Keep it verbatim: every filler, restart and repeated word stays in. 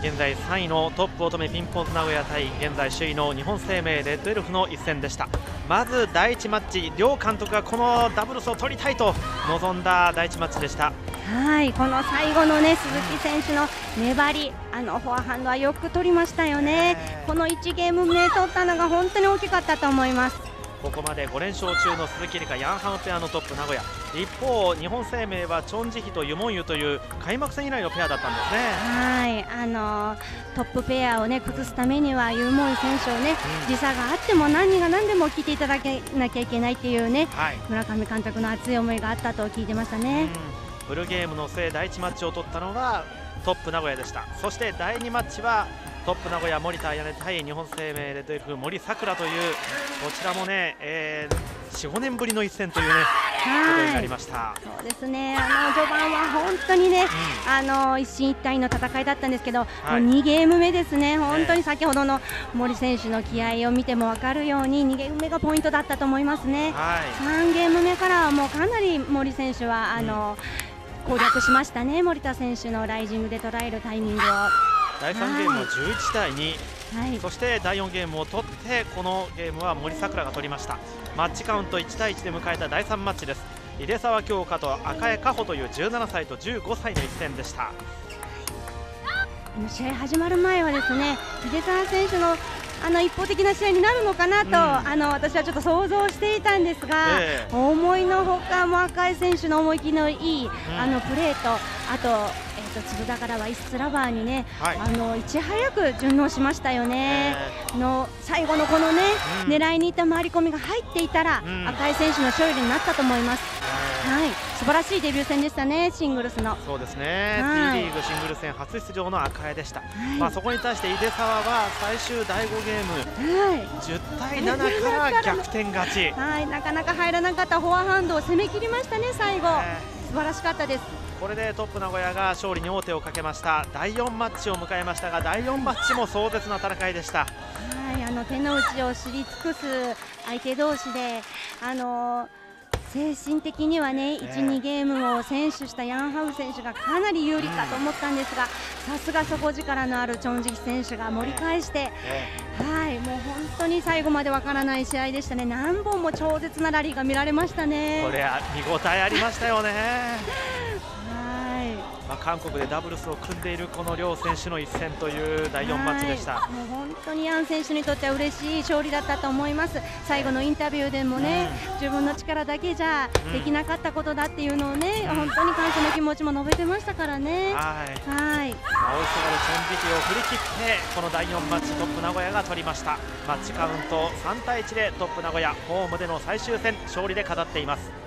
現在さんいのトップ乙女ピンポンズ名古屋対現在首位の日本生命レッドエルフの一戦でした。まずだいいちマッチ、両監督がこのダブルスを取りたいと臨んだだいいちマッチでした。 はい、この最後のね鈴木選手の粘り、あのフォアハンドはよく取りましたよね。このいちゲーム目取ったのが本当に大きかったと思います。 ここまでご連勝中の鈴木梨香ヤンハムペアのトップ名古屋、一方日本生命はチョン・ジヒとユ・モンユという開幕戦以来のペアだったんですね。 はい、あのー、トップペアをね崩すためにはユ・モンユ選手をね、うん、時差があっても何が何でも来ていただけなきゃいけないっていうね、はい、村上監督の熱い思いがあったと聞いてましたね。 うん、フルゲームの末だいいちマッチを取ったのはトップ名古屋でした。そしてだいにマッチはトップ名古屋森田彩音対日本生命レッドエルフ森さくらという、こちらもね、えー、よん、ごねんぶりの一戦というねことになりました。 そうですね、あの序盤は本当にね、うん、あの一進一退の戦いだったんですけど、はい、もうにゲーム目ですね、本当に先ほどの森選手の気合を見ても分かるようににゲーム目がポイントだったと思いますね。はい、さんゲーム目からはもうかなり森選手はあの、うん、攻略しましたね。森田選手のライジングで捉えるタイミングを。 だいさんゲームはじゅういちたいに、はい、そしてだいよんゲームを取ってこのゲームは森さくらが取りました。マッチカウントいちたいいちで迎えただいさんマッチです。入澤京香と赤江佳穂というじゅうななさいとじゅうごさいの一戦でした。 試合始まる前はですね、入澤選手のあの一方的な試合になるのかなと、うん、あの私はちょっと想像していたんですが、えー、思いのほかも赤井選手の思い切りのいい、うん、あのプレーと、あと、えー、と粒宝はイスラバーにね、はい、あのいち早く順応しましたよね。えー、の最後のこのね、うん、狙いにいった回り込みが入っていたら、うん、赤井選手の勝利になったと思います。えー、はい、素晴らしいデビュー戦でしたね、シングルスの。 そうですね、はい、T リーグシングルス戦初出場の赤江でした。はい、まあそこに対して出澤は最終だいごゲーム、はい、じゅったいななから逆転勝ち、 はい、なかなか入らなかったフォアハンドを攻め切りましたね、最後、えー、素晴らしかったです。 これでトップ名古屋が勝利に王手をかけました。だいよんマッチを迎えましたが、だいよんマッチも壮絶な戦いでした。はい、 あの手の内を知り尽くす相手同士で、あのー精神的にはね、いち、にゲームを先取したヤンハウ選手がかなり有利かと思ったんですが、さすが底力のあるチョン・ジヒ選手が盛り返して、はい、もう本当に最後までわからない試合でしたね。何本も超絶なラリーが見られましたね。 これは見応えありましたよね。まあ、韓国でダブルスを組んでいるこの両選手の一戦というだいよんマッチでした。 もう本当にヤン選手にとっては嬉しい勝利だったと思います。最後のインタビューでもね、うん、自分の力だけじゃできなかったことだっていうのをね、うん、本当に感謝の気持ちも述べてましたからね。はい、はい、 まあ、追いすがるチョン・ジヒを振り切ってこのだいよんマッチトップ名古屋が取りました。マッチカウントさんたいいちでトップ名古屋ホームでの最終戦勝利で飾っています。